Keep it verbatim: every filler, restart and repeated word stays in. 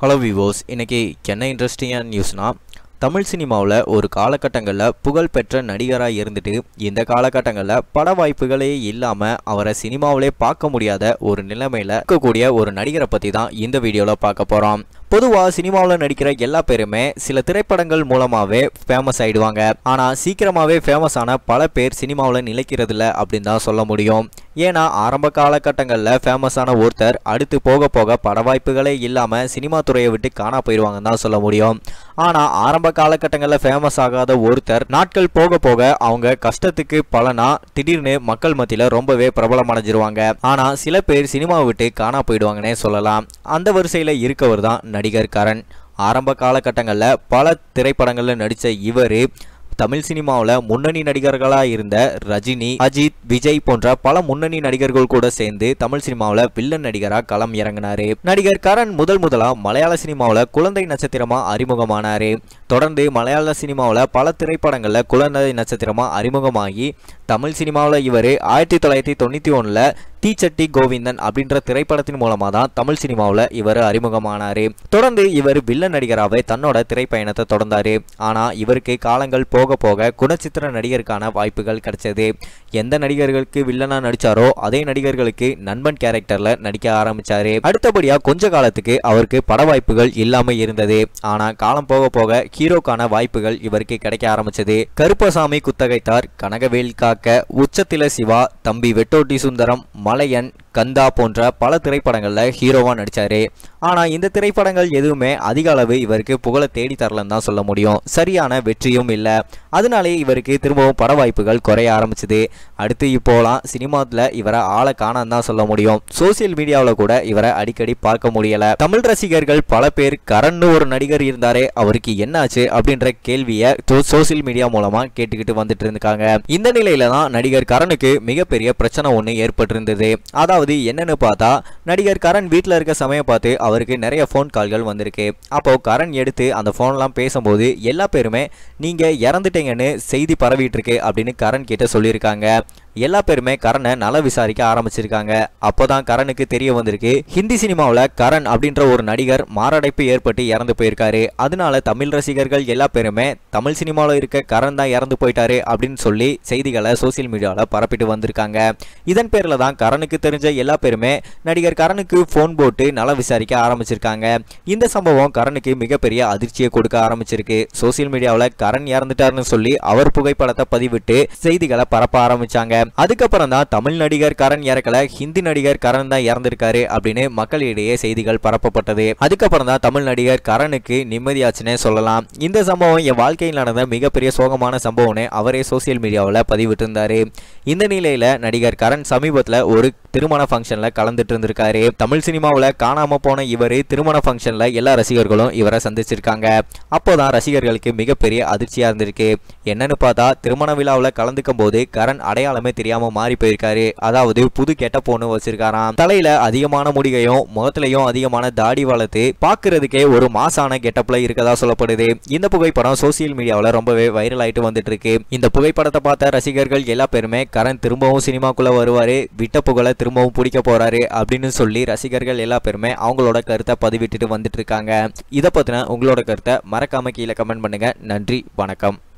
Hello விவோஸ், இன்னைக்கு என்ன இன்ட்ரெஸ்டிங்கான நியூஸ்னா, தமிழ் சினிமாவில் ஒரு காலகட்டங்களில் புகழ்பெற்ற நடிகராக இருந்துட்டு இந்த காலகட்டங்களில் பட வாய்ப்புகளே இல்லாமல் அவரை சினிமாவிலே பார்க்க முடியாத ஒரு நிலைமையில் இருக்கக்கூடிய ஒரு நடிகரை பற்றி தான் இந்த வீடியோவில் பார்க்க போகிறோம். பொதுவாக சினிமாவில் நடிக்கிற எல்லா பேருமே சில திரைப்படங்கள் மூலமாகவே ஃபேமஸ் ஆகிடுவாங்க. ஆனால் சீக்கிரமாகவே ஃபேமஸ் ஆன பல பேர் சினிமாவில் நிலைக்கிறதில்ல அப்படின்னு தான் சொல்ல முடியும். ஏன்னா ஆரம்ப காலகட்டங்களில் ஃபேமஸான ஒருத்தர் அடுத்து போக போக பட வாய்ப்புகளே இல்லாமல் சினிமா துறையை விட்டு காணா போயிடுவாங்கன்னு தான் சொல்ல முடியும். ஆனால் ஆரம்ப காலகட்டங்களில் ஃபேமஸ் ஆகாத ஒருத்தர் நாட்கள் போக போக அவங்க கஷ்டத்துக்கு பலனா திடீர்னு மக்கள் மத்தியில் ரொம்பவே பிரபலம் அடைஞ்சிருவாங்க. ஆனால் சில பேர் சினிமாவை விட்டு காணா போயிடுவாங்கன்னே சொல்லலாம். அந்த வரிசையில் இருக்கவர் தான் நடிகர் கரண். ஆரம்ப காலகட்டங்களில் பல திரைப்படங்களில் நடித்த இவர் தமிழ் சினிமாவில் முன்னணி நடிகர்களாக இருந்த ரஜினி, அஜித், விஜய் போன்ற பல முன்னணி நடிகர்கள் கூட சேர்ந்து தமிழ் சினிமாவில் வில்லன் நடிகராக களம் இறங்கினாரு. நடிகர் கரண் முதல் முதலாக மலையாள சினிமாவில் குழந்தை நட்சத்திரமாக அறிமுகமானாரு. தொடர்ந்து மலையாள சினிமாவில் பல திரைப்படங்களில் குழந்தை நட்சத்திரமாக அறிமுகமாகி தமிழ் சினிமாவில் இவர் ஆயிரத்தி தொள்ளாயிரத்தி தொண்ணூற்றி ஒன்றில் தீச்சட்டி கோவிந்தன் அப்படின்ற திரைப்படத்தின் மூலமாக தான் தமிழ் சினிமாவில் இவர் அறிமுகமானார். தொடர்ந்து இவர் வில்லன் நடிகராகவே தன்னோட திரைப்பயணத்தை தொடர்ந்தார். ஆனால் இவருக்கு காலங்கள் போக போக குணச்சித்திர நடிகருக்கான வாய்ப்புகள் கிடைச்சது. எந்த நடிகர்களுக்கு வில்லனாக நடித்தாரோ அதே நடிகர்களுக்கு நண்பன் கேரக்டரில் நடிக்க ஆரம்பித்தார். அடுத்தபடியாக கொஞ்ச காலத்துக்கு அவருக்கு பட வாய்ப்புகள் இல்லாமல் இருந்தது. ஆனால் காலம் போக போக ஹீரோக்கான வாய்ப்புகள் இவருக்கு கிடைக்க ஆரம்பிச்சது. கருப்பசாமி குத்தகைத்தார், கனகவேல் காக்க, உச்சத்தில சிவா, தம்பி வெட்டோட்டி சுந்தரம், மலையன், கந்தா போன்ற பல திரைப்படங்களில் ஹீரோவாக நடித்தார். ஆனால் இந்த திரைப்படங்கள் எதுவுமே அதிக அளவு இவருக்கு புகழை தேடி தரலன்னு தான் சொல்ல முடியும். சரியான வெற்றியும் இல்லை. அதனாலே இவருக்கு திரும்பவும் பட வாய்ப்புகள் குறைய ஆரம்பிச்சுது. அடுத்து இப்போலாம் சினிமாவில் இவரை ஆளை காணான்னு தான் சொல்ல முடியும். சோசியல் மீடியாவில் கூட இவரை அடிக்கடி பார்க்க முடியல. தமிழ் ரசிகர்கள் பல பேர் கரண்னு ஒரு நடிகர் இருந்தாரே, அவருக்கு என்னாச்சு அப்படின்ற கேள்வியை சோசியல் மீடியா மூலமா கேட்டுக்கிட்டு வந்துட்டு இருக்காங்க. இந்த நிலையில தான் நடிகர் கரனுக்கு மிகப்பெரிய பிரச்சனை ஒன்று ஏற்பட்டிருந்தது. அதாவது என்னன்னு பார்த்தா, நடிகர் கரண் வீட்டில் இருக்க சமயம் பார்த்து அவருக்கு நிறைய ஃபோன் கால்கள் வந்திருக்கு. அப்போ கரண் எடுத்து அந்த ஃபோன்லாம் பேசும்போது எல்லா பேருமே நீங்க இறந்துட்டீங்கன்னு செய்தி பரவிட்டு இருக்கு அப்படின்னு கரண் கிட்ட சொல்லியிருக்காங்க. எல்லா பேருமே கரனை நல விசாரிக்க ஆரம்பிச்சிருக்காங்க. அப்போதான் கரனுக்கு தெரிய வந்திருக்கு, ஹிந்தி சினிமாவில் கரண் அப்படின்ற ஒரு நடிகர் மாரடைப்பு ஏற்பட்டு இறந்து போயிருக்காரு. அதனால தமிழ் ரசிகர்கள் எல்லா பேருமே தமிழ் சினிமாவில் இருக்க கரண் தான் இறந்து போயிட்டாரு அப்படின்னு சொல்லி செய்திகளை சோசியல் மீடியாவில் பரப்பிட்டு வந்திருக்காங்க. இதன் பேரில் தான் கரனுக்கு தெரிஞ்ச எல்லா பேருமே நடிகர் கரனுக்கு ஃபோன் போட்டு நல விசாரிக்க ஆரம்பிச்சிருக்காங்க. இந்த சம்பவம் கரனுக்கு மிகப்பெரிய அதிர்ச்சியை கொடுக்க ஆரம்பிச்சிருக்கு. சோசியல் மீடியாவில் கரண் இறந்துட்டாருன்னு சொல்லி அவர் புகைப்படத்தை பதிவிட்டு செய்திகளை பரப்ப ஆரம்பிச்சாங்க. அதுக்கப்புறம் தான் தமிழ் நடிகர் கரண் இறக்கல, ஹிந்தி நடிகர் கரண் தான் இறந்திருக்காரு அப்படின்னு மக்களிடையே செய்திகள் பரப்பப்பட்டது. அதுக்கப்புறம் தான் தமிழ் நடிகர் கரனுக்கு நிம்மதியாச்சுன்னே சொல்லலாம். இந்த சம்பவம் என் வாழ்க்கையில் நடந்த மிகப்பெரிய சோகமான சம்பவம்னு அவரே சோசியல் மீடியாவில் பதிவிட்டு இருந்தாரு. இந்த நிலையில நடிகர் கரண் சமீபத்தில் ஒரு திருமண ஃபங்க்ஷன்ல கலந்துட்டு இருந்திருக்காரு. தமிழ் சினிமாவில் காணாம போன இவர் திருமண ஃபங்க்ஷன்ல எல்லா ரசிகர்களும் இவரை சந்திச்சிருக்காங்க. அப்போதான் ரசிகர்களுக்கு மிகப்பெரிய அதிர்ச்சியா இருந்திருக்கு. என்னன்னு பார்த்தா, திருமண விழாவில் கலந்துக்கும் போது கரண் அடையாளமே தெரியாம மாறி போயிருக்காரு. அதாவது புது கெட்ட பொண்ணு வச்சிருக்காராம். தலையில அதிகமான முடிகையும் முகத்திலையும் அதிகமான தாடி வளர்த்து பாக்குறதுக்கே ஒரு மாசான கெட்டப்ல இருக்கதா சொல்லப்படுது. இந்த புகைப்படம் சோசியல் மீடியாவில் ரொம்பவே வைரல் ஆயிட்டு வந்துட்டு இருக்கு. இந்த புகைப்படத்தை பார்த்த ரசிகர்கள் எல்லா பேருமே கரண் திரும்பவும் சினிமாக்குள்ள வருவாரு, விட்ட புகழை திரும்பவும் பிடிக்க போறாரு அப்படின்னு சொல்லி ரசிகர்கள் எல்லா பேருமே அவங்களோட கருத்தை பதிவிட்டுட்டு வந்துட்டு இருக்காங்க. இதை பத்தின உங்களோட கருத்தை மறக்காம கீழே கமெண்ட் பண்ணுங்க. நன்றி, வணக்கம்.